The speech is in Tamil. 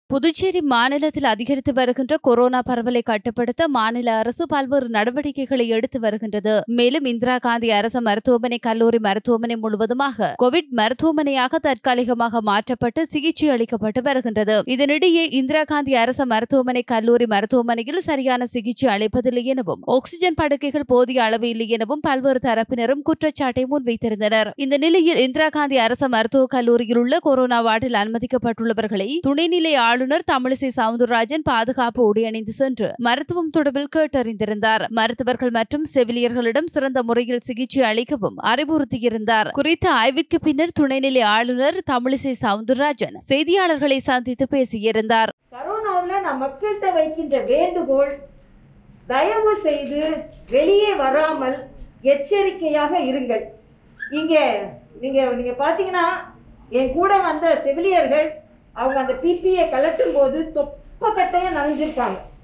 புதுச்சேரி மாநிலத்தில் அதிகரித்து வருகின்ற கொரோனா பரவலை கட்டுப்படுத்த மாநில அரசு பல்வேறு நடவடிக்கைகளை எடுத்து வருகின்றது. மேலும் இந்திரா காந்தி அரசு மருத்துவமனை கல்லூரி மருத்துவமனை முழுவதுமாக கோவிட் மருத்துவமனையாக தற்காலிகமாக மாற்றப்பட்டு சிகிச்சை அளிக்கப்பட்டு வருகின்றது. இதனிடையே இந்திரா காந்தி அரசு மருத்துவமனை கல்லூரி மருத்துவமனையில் சரியான சிகிச்சை அளிப்பதில்லை எனவும் ஆக்சிஜன் படுக்கைகள் போதிய அளவு இல்லை எனவும் பல்வேறு தரப்பினரும் குற்றச்சாட்டை முன்வைத்திருந்தனர். இந்த நிலையில் இந்திரா காந்தி அரசு மருத்துவக் கல்லூரியில் உள்ள கொரோனா வார்டில் அனுமதிக்கப்பட்டுள்ளவர்களை துணைநிலை ஆளுநர் தமிழிசை சவுந்தரராஜன் பாதுகாப்பு உடை அணிந்து சென்று மருத்துவம் தொடர்பில் கேட்டறிந்திருந்தார். மருத்துவர்கள் மற்றும் செவிலியர்களிடம் சிறந்த முறையில் சிகிச்சை அளிக்கவும் அறிவுறுத்தியிருந்தார். குறித்த ஆய்விற்கு பின்னர் துணைநிலை ஆளுநர் தமிழிசை சவுந்தரராஜன் செய்தியாளர்களை சந்தித்து பேசியிருந்தார். கரோனாவில் நம் மக்கள்கிட்ட வைக்கின்ற வேண்டுகோள், தயவு செய்து வெளியே வராமல் எச்சரிக்கையாக இருங்கள். நீங்க பாத்தீங்கன்னா என் கூட வந்த செவிலியர்கள் அவங்க அந்த பிபியை கலட்டும் போது தொப்பக்கட்டையை நனைஞ்சிருக்காங்க.